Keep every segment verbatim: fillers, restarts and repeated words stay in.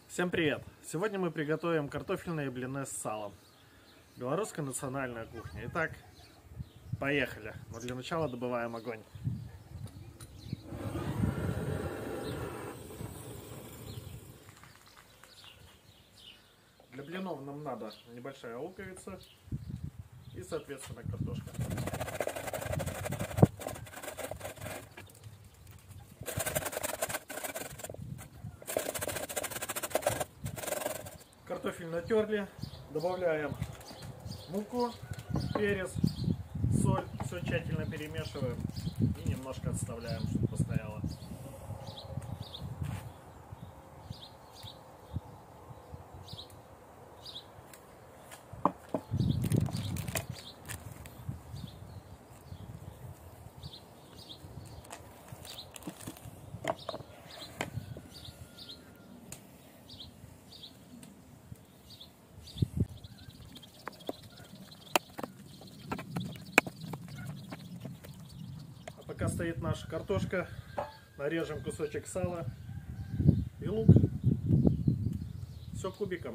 Всем привет! Сегодня мы приготовим картофельные блины с салом. Белорусская национальная кухня. Итак, поехали. Но для начала добываем огонь. Для блинов нам надо небольшая луковица и, соответственно, картошка. Картофель натерли, добавляем муку, перец, соль, все тщательно перемешиваем и немножко отставляем, чтобы постояло. Пока стоит наша картошка, нарежем кусочек сала и лук. Все кубиком.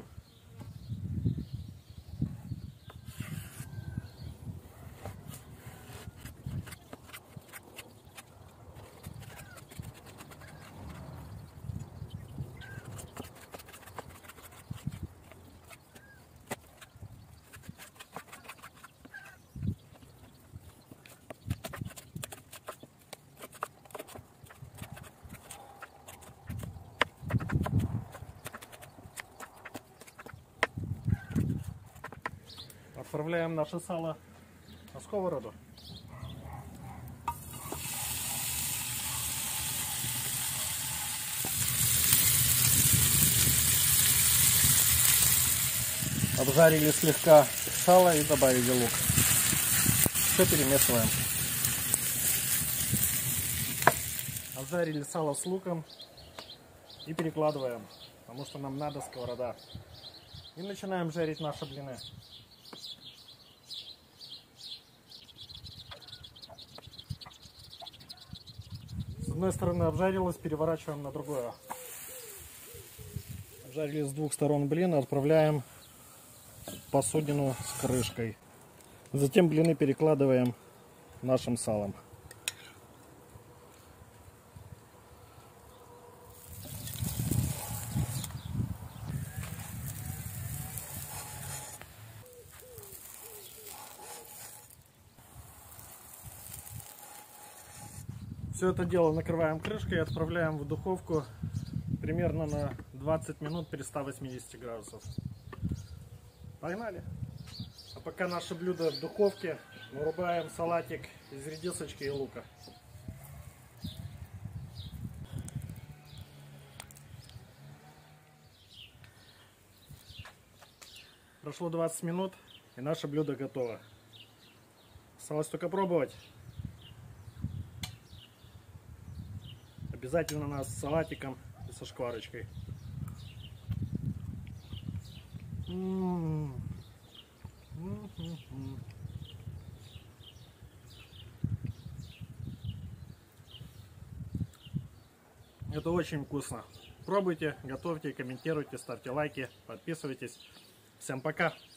Отправляем наше сало на сковороду. Обжарили слегка сало и добавили лук. Все перемешиваем. Обжарили сало с луком и перекладываем, потому что нам надо сковорода. И начинаем жарить наши блины. С одной стороны обжарилось, переворачиваем на другое. Обжарили с двух сторон блины, отправляем в посудину с крышкой. Затем блины перекладываем нашим салом. Все это дело накрываем крышкой и отправляем в духовку примерно на двадцать минут при ста восьмидесяти градусах. Погнали! А пока наше блюдо в духовке, вырубаем салатик из редисочки и лука. Прошло двадцать минут, и наше блюдо готово. Осталось только пробовать. Обязательно нас с салатиком и со шкварочкой. М-м-м. М-м-м. Это очень вкусно. Пробуйте, готовьте, комментируйте, ставьте лайки, подписывайтесь. Всем пока!